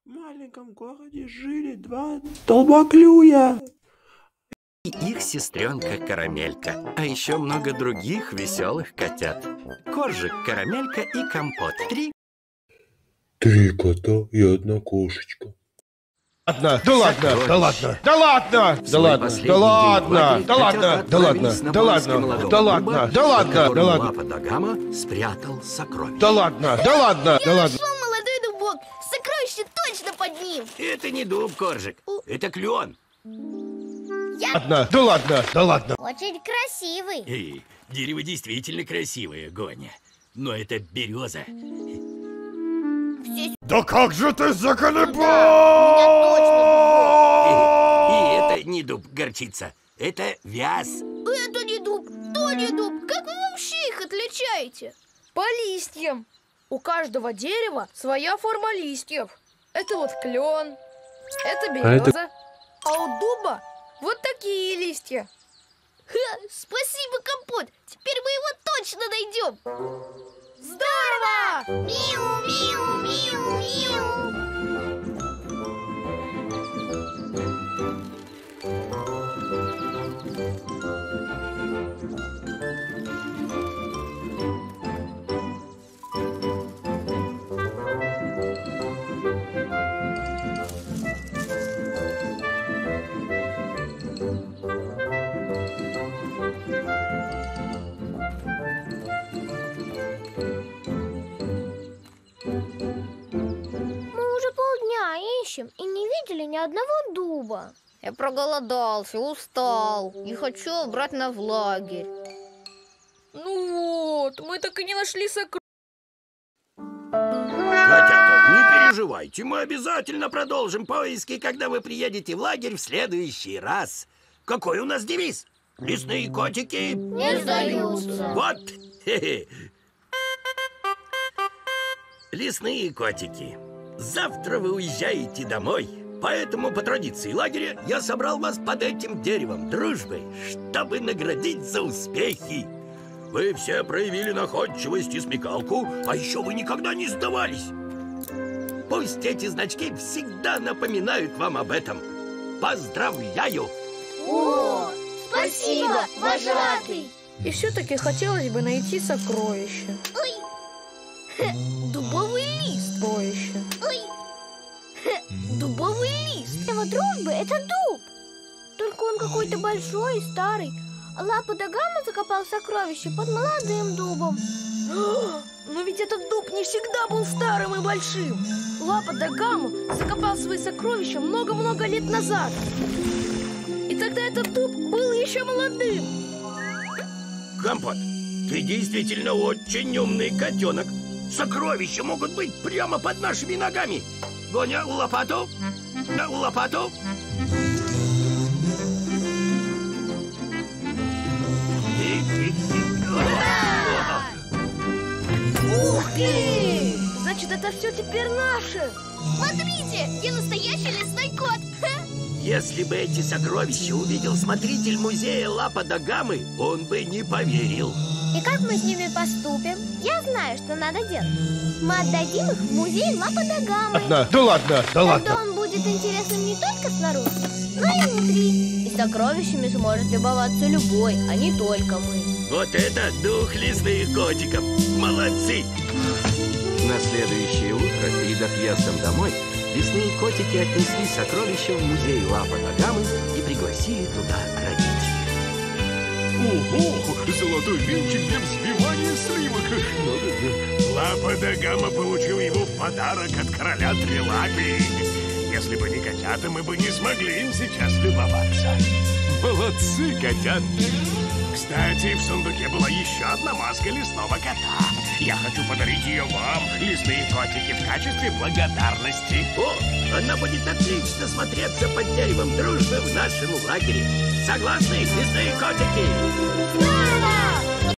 маленьком городе жили два долбоклюя. И их сестренка Карамелька, а еще много других веселых котят. Коржик, Карамелька и Компот. Три кота и одна кошечка. Да ладно, да ладно, да ладно, да ладно, да ладно, да ладно, да ладно, да ладно, да ладно, да ладно, да ладно. Лапа Дагама спрятал сокровище. Да ладно, да ладно, да ладно. Нашел молодой дубок, сокровище точно под ним. Это не дуб, Коржик, это клен. Да ладно, да ладно. Очень красивый. Дерево действительно красивое, Гоня. Но это береза. Да как же ты заколебал! И это не дуб, горчица. Это вяз. Это не дуб, то не дуб. Как вы вообще их отличаете? По листьям. У каждого дерева своя форма листьев. Это вот клен, это береза, а у дуба вот такие листья. Спасибо, Компот. Теперь мы его точно найдем. Здорово! Миу, миу, миу, миу. И не видели ни одного дуба. Я проголодался, устал и хочу обратно в лагерь. Ну вот, мы так и не нашли сокровища. Котята, не переживайте, мы обязательно продолжим поиски, когда вы приедете в лагерь в следующий раз. Какой у нас девиз? Лесные котики Не сдаются. Вот. Хе-хе. Лесные котики, завтра вы уезжаете домой, поэтому по традиции лагеря я собрал вас под этим деревом дружбы, чтобы наградить за успехи. Вы все проявили находчивость и смекалку, а еще вы никогда не сдавались. Пусть эти значки всегда напоминают вам об этом. Поздравляю! О, спасибо, вожатый! И все-таки хотелось бы найти сокровище. Ой, дубовый лист. Сокровище. Ой, дубовый лист. Его дружбы — это дуб. Только он какой-то большой и старый. А Лапа Дагама закопал сокровище под молодым дубом. Но ведь этот дуб не всегда был старым и большим. Лапа Дагама закопал свои сокровища много-много лет назад. И тогда этот дуб был еще молодым. Компот, ты действительно очень умный котенок. Сокровища могут быть прямо под нашими ногами. Гоня, лопату. Лопату. Ух ты! Значит, это все теперь наше. Смотрите, я настоящий лесной кот. Если бы эти сокровища увидел смотритель музея Лапа Дагамы, он бы не поверил. И как мы с ними поступим? Я знаю, что надо делать. Мы отдадим их в музей Лапа Дагамы. Да ладно, да ладно. Тогда он будет интересным не только снаружи, но и внутри. И сокровищами сможет любоваться любой, а не только мы. Вот это дух лесных котиков. Молодцы! На следующее утро, перед отъездом домой, лесные котики отнесли сокровища в музей Лапа Дагамы и пригласили туда родителей. Ого, золотой венчик для взбивания сливок. Надо же. Лапа Дагама получил его в подарок от короля Трилапи. Если бы не котята, мы бы не смогли им сейчас любоваться. Молодцы, котята. Кстати, в сундуке была еще одна маска лесного кота. Я хочу подарить ее вам, лесные котики, в качестве благодарности. О, она будет отлично смотреться под деревом дружбы в нашем лагере. Согласны, лесные котики? Здорово!